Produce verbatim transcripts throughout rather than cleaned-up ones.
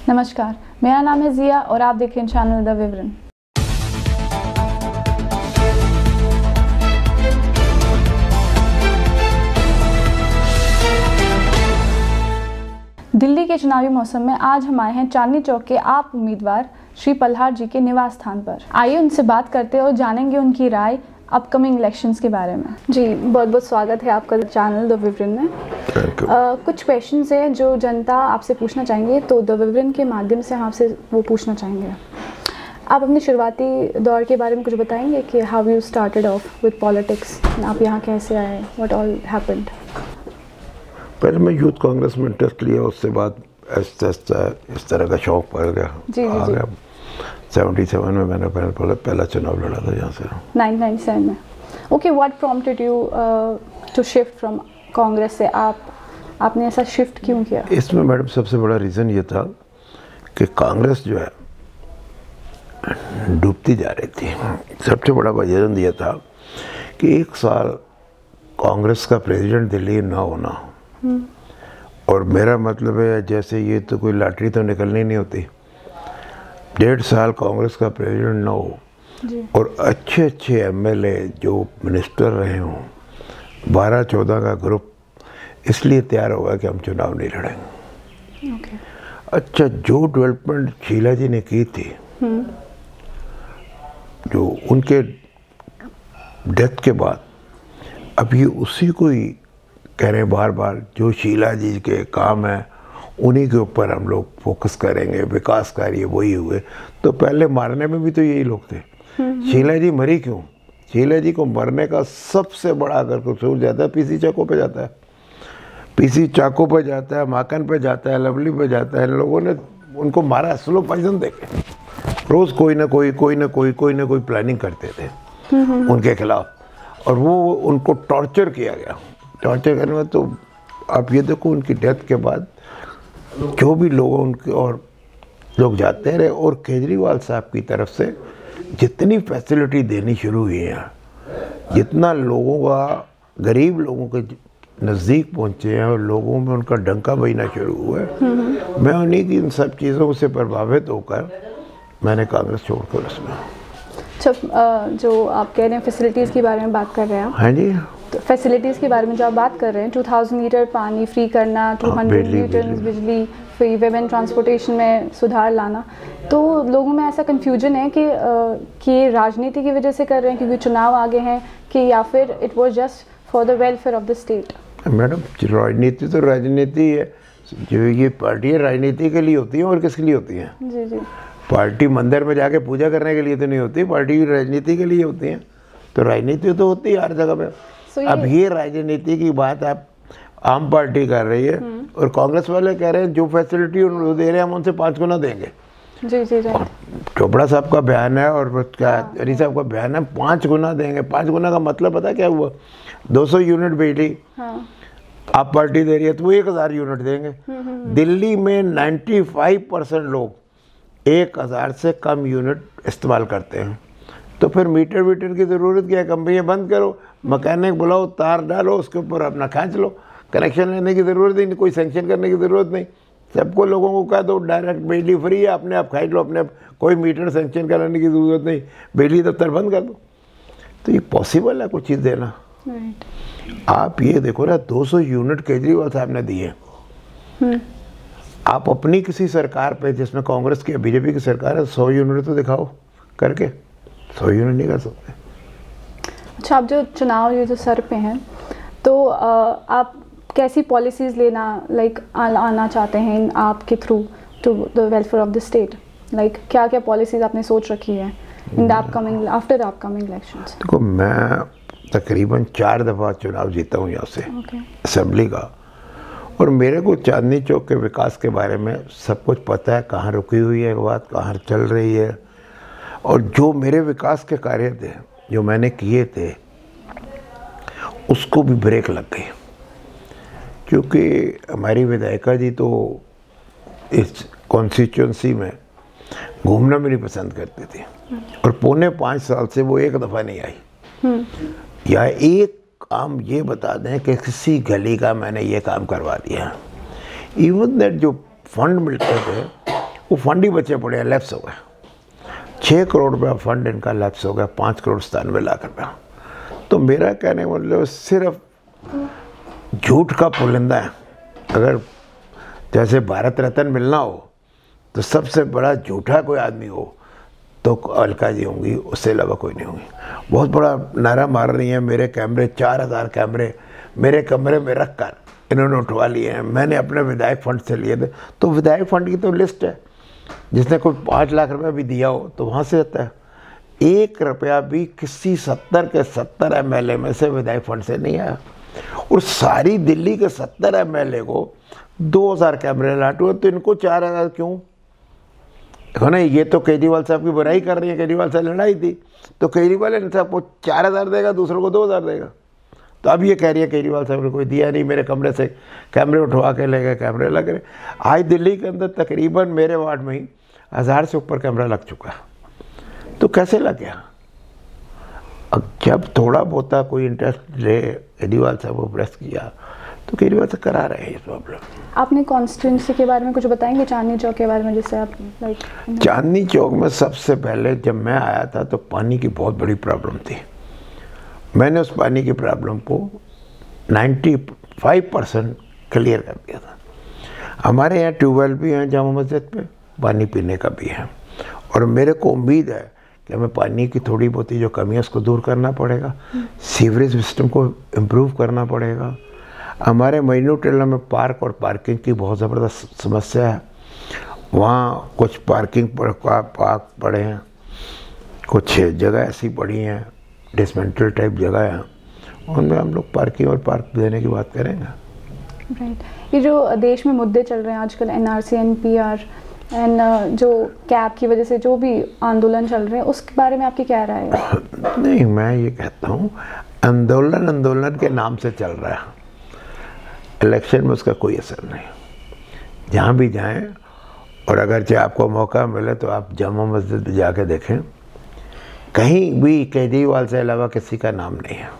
नमस्कार, मेरा नाम है जिया और आप देख रहे हैं चैनल द विवरण। दिल्ली के चुनावी मौसम में आज हम आए हैं चांदनी चौक के आप उम्मीदवार श्री प्रहलाद जी के निवास स्थान पर। आइए उनसे बात करते हैं और जानेंगे उनकी राय अपकमिंग इलेक्शंस के बारे में। जी, बहुत बहुत स्वागत है आपका चैनल द विवरण में। uh, कुछ क्वेश्चंस हैं जो जनता आपसे पूछना चाहेंगे, तो द विवरण के माध्यम से हम आपसे वो पूछना चाहेंगे। आप अपने शुरुआती दौर के बारे में कुछ बताएंगे कि how you started off with politics, आप यहाँ कैसे आए, व्हाट ऑल हैपेंड? पहले मैं यूथ कांग्रेस में इंटरेस्ट लिया, उससे बाद ऐसा इस तरह का शौक पड़ गया। जी, आ जी, गया सतहत्तर में मैंने पहले पहला चुनाव लड़ा था यहाँ से नाइनटीन नाइंटी सेवन में। Okay, what prompted you to shift from Congress से? आप आपने ऐसा शिफ्ट क्यों किया? इसमें मैडम सबसे बड़ा रीज़न ये था कि कांग्रेस जो है डूबती जा रही थी। सबसे बड़ा रीज़न ये था कि एक साल कांग्रेस का प्रेसिडेंट दिल्ली ना होना, और मेरा मतलब है जैसे ये तो कोई लॉटरी तो निकलनी नहीं होती, डेढ़ साल कांग्रेस का प्रेसिडेंट ना हो और अच्छे अच्छे एमएलए जो मिनिस्टर रहे हों, बारह चौदह का ग्रुप इसलिए तैयार होगा कि हम चुनाव नहीं लड़ेंगे। okay. अच्छा, जो डेवलपमेंट शीला जी ने की थी, जो उनके डेथ के बाद, अब ये उसी को ही कह रहे हैं बार बार, जो शीला जी के काम है उन्हीं के ऊपर हम लोग फोकस करेंगे, विकास कार्य वही हुए। तो पहले मारने में भी तो यही लोग थे। शीला जी मरी क्यों? शीला जी को मरने का सबसे बड़ा अगर कसूर जाता है पीसी चाको पे जाता है, पीसी चाको पे जाता है, माकन पे जाता है, लवली पे जाता है। लोगों ने उनको मारा स्लो पॉइजन देके। रोज कोई ना कोई कोई ना कोई कोई ना कोई प्लानिंग करते थे उनके खिलाफ, और वो उनको टॉर्चर किया गया। टॉर्चर करने में तो आप ये देखो, उनकी डेथ के बाद जो भी लोग उनके और लोग जाते रहे, और केजरीवाल साहब की तरफ से जितनी फैसिलिटी देनी शुरू हुई है, जितना लोगों का, गरीब लोगों के नज़दीक पहुंचे हैं और लोगों में उनका डंका बजना शुरू हुआ है, मैं उन्हीं की इन सब चीज़ों से प्रभावित होकर मैंने कांग्रेस छोड़कर उसमें। अच्छा, जो आप कह रहे हैं फैसिलिटीज़ के बारे में बात कर रहे हैं, हाँ जी, तो फैसिलिटीज़ के बारे में जो आप बात कर रहे हैं, टू थाउज़ेंड लीटर पानी फ्री करना, टू हंड्रेड लीटर बिजली फ्री, वेमेन ट्रांसपोर्टेशन में सुधार लाना, तो लोगों में ऐसा कन्फ्यूजन है कि कि राजनीति की वजह से कर रहे हैं क्योंकि चुनाव आगे हैं, कि या फिर it was just for the welfare of the state? Madam, राजनीति तो राजनीति है, जो ये पार्टियाँ राजनीति के लिए होती हैं और किसके लिए होती हैं? जी जी, पार्टी मंदिर में जाके पूजा करने के लिए तो नहीं होती, पार्टी राजनीति के लिए होती हैं। तो राजनीति तो होती है हर जगह पे। so अब ये राजनीति की बात आप आम पार्टी कर रही है और कांग्रेस वाले कह रहे हैं जो फैसिलिटी उनको दे रहे हैं हम उनसे पाँच गुना देंगे। जी जी, चोपड़ा साहब का बयान है और क्या हरी साहब का बयान है, पाँच गुना देंगे। पाँच गुना का मतलब पता क्या हुआ? दो सौ यूनिट बिजली हाँ। आप पार्टी दे रही है तो वो एक हज़ार यूनिट देंगे। दिल्ली में पचानवे परसेंट लोग एक हज़ार से कम यूनिट इस्तेमाल करते हैं, तो फिर मीटर मीटर की ज़रूरत क्या है? कंपनियाँ बंद करो, मैकेनिक बुलाओ, तार डालो, उसके ऊपर अपना खींच लो, कनेक्शन लेने की ज़रूरत ही नहीं, कोई सैंक्शन करने की ज़रूरत नहीं। सबको लोगों को कह दो डायरेक्ट बिजली फ्री है, अपने आप खींच लो, अपने आप, कोई मीटर सैंक्शन कराने की ज़रूरत नहीं, बिजली दफ्तर बंद कर दो। तो ये पॉसिबल है कुछ चीज़ देना? आप ये देखो ना, दो सौ यूनिट केजरीवाल साहब ने दिए। आप अपनी किसी सरकार पे, जिसमें कांग्रेस की बीजेपी की सरकार है, सौ यूनिट तो दिखाओ करके। सौ यूनिट नहीं कर सकते। अच्छा, आप जो चुनाव ये जो सर पे हैं, तो आप कैसी पॉलिसीज़ लेना लाइक आना चाहते हैं आपके through to the welfare of the state? Like क्या क्या पॉलिसीज़ आपने सोच रखी है in the upcoming after the upcoming elections? देखो, मैं तकरीबन चार दफ़ा चुनाव जीता हूँ यहाँ से असेंबली का, और मेरे को चांदनी चौक के विकास के बारे में सब कुछ पता है, कहाँ रुकी हुई है बात, कहाँ चल रही है। और जो मेरे विकास के कार्य थे जो मैंने किए थे, उसको भी ब्रेक लग गई, क्योंकि हमारी विधायिका जी तो इस कॉन्स्टिट्यूंसी में घूमना भी नहीं पसंद करती थी, और पौने पाँच साल से वो एक दफ़ा नहीं आई। या एक काम ये बता दें कि किसी गली का मैंने ये काम करवा दिया। इवन दैट जो फंड मिलते थे वो फंड ही बचे पड़े हैं, लैप्स हो गए। छः करोड़ रुपया फंड इनका लैप्स हो गया, पाँच करोड़ सतानवे लाख रुपया। तो मेरा कहने का मतलब सिर्फ झूठ का पुलिंदा है। अगर जैसे भारत रत्न मिलना हो तो सबसे बड़ा झूठा कोई आदमी हो तो अलका जी होंगी, उससे अलावा कोई नहीं होंगी। बहुत बड़ा नारा मार रही हैं, मेरे कैमरे चार हज़ार कैमरे मेरे कमरे में रख कर इन्होंने उठवा लिए हैं, मैंने अपने विधायक फंड से लिए थे। तो विधायक फंड की तो लिस्ट है, जिसने कोई पाँच लाख रुपया भी दिया हो तो वहाँ से आता है। एक रुपया भी किसी सत्तर के सत्तर एम एल ए में से विधायक फंड से नहीं आया। और सारी दिल्ली के सत्तर एम एल ए को दो हज़ार कैमरे लाट हुए, तो इनको चार हज़ार क्यों? देखो ना, ये तो केजरीवाल साहब की बुराई कर रही है, केजरीवाल से लड़ाई थी तो केजरीवाल ने साहब को चार हज़ार देगा, दूसरों को दो हज़ार देगा। तो अब ये कह रही है केजरीवाल साहब ने कोई दिया नहीं, मेरे कमरे से कैमरे उठवा के ले गए, कैमरे लग रहे। आज दिल्ली के अंदर तकरीबन मेरे वार्ड में ही हज़ार से ऊपर कैमरा लग चुका है। तो कैसे लग गया? अब जब थोड़ा बहुत कोई इंटरेस्ट ले केजरीवाल साहब को प्रेस किया तो केजरीवाल से करा रहे हैं ये प्रॉब्लम। आपने कॉन्स्टिट्यूंसी के बारे में कुछ बताएंगे, चांदनी चौक के बारे में, जिससे आप लाइक? चांदनी चौक में सबसे पहले जब मैं आया था तो पानी की बहुत बड़ी प्रॉब्लम थी। मैंने उस पानी की प्रॉब्लम को पचानवे परसेंट क्लियर कर दिया था। हमारे यहाँ ट्यूबवेल भी हैं जामा मस्जिद पे, पानी पीने का भी है। और मेरे को उम्मीद है कि हमें पानी की थोड़ी बहुत ही जो कमी है उसको दूर करना पड़ेगा, सीवरेज सिस्टम को इम्प्रूव करना पड़ेगा। हमारे मैनू टेला में पार्क और पार्किंग की बहुत ज़बरदस्त समस्या है। वहाँ कुछ पार्किंग पार्क पड़े हैं, कुछ जगह ऐसी पड़ी हैं डिसमेंटल टाइप जगह है, उनमें हम लोग पार्किंग और पार्क देने की बात करेंगे। राइट। ये जो देश में मुद्दे चल रहे हैं आजकल, N R C, N P R and जो कैब की वजह से जो भी आंदोलन चल रहे हैं, उसके बारे में आपकी क्या राय है? नहीं, मैं ये कहता हूँ आंदोलन आंदोलन के नाम से चल रहा है, इलेक्शन में उसका कोई असर नहीं। जहाँ भी जाएं, और अगर चाहे आपको मौका मिले तो आप जामा मस्जिद में जाके देखें, कहीं भी केजरीवाल से अलावा किसी का नाम नहीं है।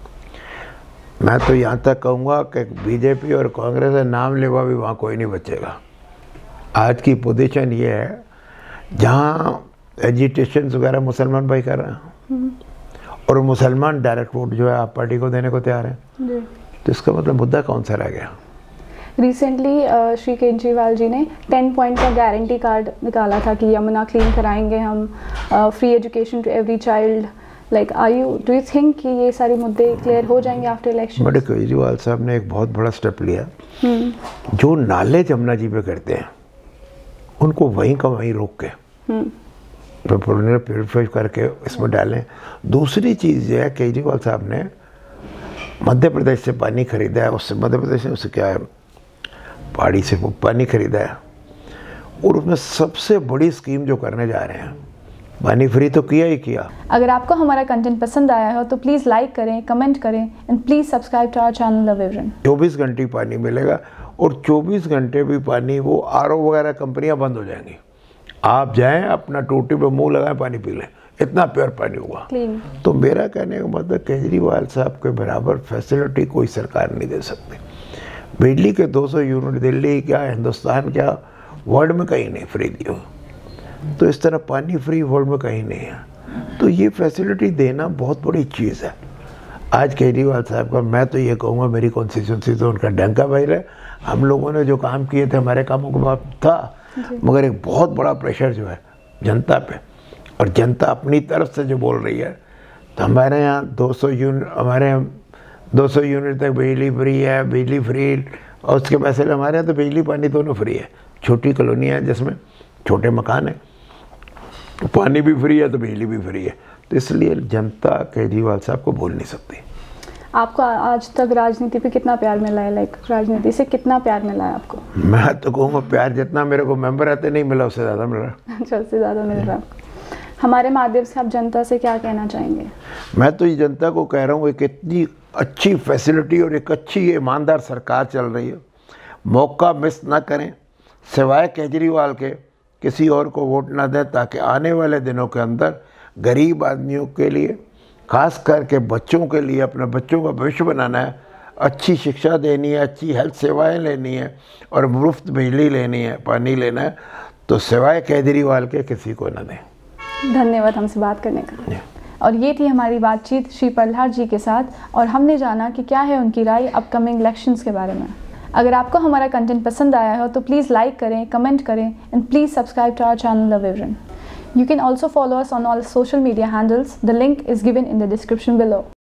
मैं तो यहाँ तक कहूँगा कि बीजेपी और कांग्रेस का नाम लेवा भी वहाँ कोई नहीं बचेगा। आज की पोजीशन ये है, जहाँ एजिटेशन वगैरह मुसलमान भाई कर रहे हैं और मुसलमान डायरेक्ट वोट जो है आप पार्टी को देने को तैयार हैं, तो इसका मतलब मुद्दा कौन सा रह गया? रिसेंटली श्री केजरीवाल जी ने टेन पॉइंट का गारंटी कार्ड निकाला था कि यमुना क्लीन कराएंगे हम, free education to every child. Like are you do you think कि ये सारे मुद्दे क्लियर हो जाएंगे आफ्टर इलेक्शन? बड़े केजरीवाल साहब ने एक बहुत बड़ा स्टेप लिया। जो नाले जमुना जी पे करते हैं उनको वहीं का वहीं रोक के प्योरीफाई करके इसमें डालें। दूसरी चीज़ ये है, केजरीवाल साहब ने मध्य प्रदेश से पानी खरीदा है, उससे मध्य प्रदेश ने उससे क्या है पहाड़ी से पानी खरीदा है, और उसमें सबसे बड़ी स्कीम जो करने जा रहे हैं, पानी फ्री तो किया ही किया। अगर आपको हमारा कंटेंट पसंद आया हो तो प्लीज़ लाइक करें, कमेंट करें and please subscribe to our channel विवरण। चौबीस घंटे पानी मिलेगा, और चौबीस घंटे भी पानी, वो आर ओ वगैरह कंपनियां बंद हो जाएंगी। आप जाएं अपना टूटी पे मुंह लगाएं, पानी पी लें, इतना प्योर पानी हुआ। तो मेरा कहने का मतलब केजरीवाल साहब के बराबर फैसिलिटी कोई सरकार नहीं दे सकती। बिजली के दो सौ यूनिट दिल्ली क्या, हिंदुस्तान क्या, वर्ल्ड में कहीं नहीं फ्री दी हो। तो इस तरह पानी फ्री वर्ल्ड में कहीं नहीं है। तो ये फैसिलिटी देना बहुत बड़ी चीज़ है। आज केजरीवाल साहब का, मैं तो ये कहूँगा, मेरी कॉन्स्टिट्यूंसी तो उनका डंका भाई रहे। हम लोगों ने जो काम किए थे हमारे कामों के बाद था, मगर एक बहुत बड़ा प्रेशर जो है जनता पे, और जनता अपनी तरफ से जो बोल रही है, तो हमारे यहाँ दो सौ यूनिट हमारे यहाँ दो सौ यूनिट तक बिजली फ्री है, बिजली फ्री, और उसके पैसे हमारे यहाँ तो बिजली पानी दोनों फ्री है। छोटी कॉलोनी है जिसमें छोटे मकान है, पानी भी फ्री है तो बिजली भी फ्री है। तो इसलिए जनता केजरीवाल साहब को बोल नहीं सकती। आपको आज तक राजनीति पे कितना प्यार मिला है? लाइक राजनीति से कितना प्यार मिला है आपको? मैं तो कहूँगा प्यार जितना मेरे को मेंबर रहते नहीं मिला, उससे ज़्यादा मिल रहा। अच्छा, उससे ज़्यादा मिल रहा। हमारे माध्यम से आप जनता से क्या कहना चाहेंगे? मैं तो ये जनता को कह रहा हूँ, एक इतनी अच्छी फैसिलिटी और एक अच्छी ईमानदार सरकार चल रही है, मौका मिस ना करें, सिवाय केजरीवाल के किसी और को वोट ना दें, ताकि आने वाले दिनों के अंदर गरीब आदमियों के लिए, खास करके बच्चों के लिए, अपने बच्चों का भविष्य बनाना है, अच्छी शिक्षा देनी है, अच्छी हेल्थ सेवाएं लेनी है, और मुफ्त बिजली लेनी है, पानी लेना है, तो सिवाय केजरीवाल के किसी को न दें। धन्यवाद हमसे बात करने का। और ये थी हमारी बातचीत श्री प्रहलाद जी के साथ और हमने जाना कि क्या है उनकी राय अपकमिंग इलेक्शंस के बारे में। अगर आपको हमारा कंटेंट पसंद आया हो तो प्लीज़ लाइक करें, कमेंट करें and please subscribe to our channel the विवरण। You can also follow us on all social media handles. The link is given in the description below.